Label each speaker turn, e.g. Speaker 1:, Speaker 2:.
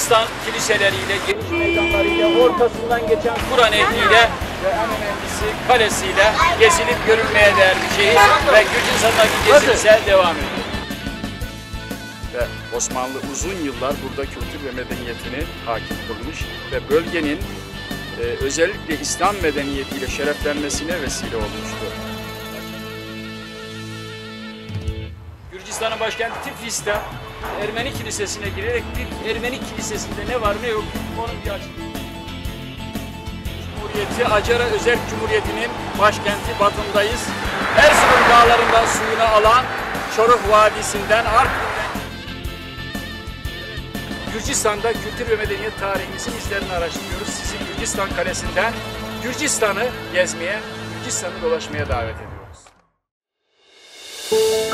Speaker 1: Gürcistan kiliseleriyle, geniş meydanlarıyla, ortasından geçen Kur'an ehliyle ve en önemlisi kalesiyle gezilip görülmeye değer bir şehir ve Gürcistan'daki gezi ise devam ediyor. Ve Osmanlı uzun yıllar burada kültür ve medeniyetini hakim kılmış ve bölgenin özellikle İslam medeniyetiyle şereflenmesine vesile olmuştur. Gürcistan'ın başkenti Tiflis'te Ermeni kilisesine girerek bir Ermeni kilisesinde ne var ne yok onun bir açıklaması. Cumhuriyeti, Acara Özerk Cumhuriyeti'nin başkenti Batum'dayız. Erzurum dağlarından suyunu alan Çoruh Vadisi'nden Artvin'den Gürcistan'da kültür ve medeniyet tarihimizin izlerini araştırıyoruz. Sizi Gürcistan Kalesi'nden Gürcistan'ı gezmeye, Gürcistan'ı dolaşmaya davet ediyoruz.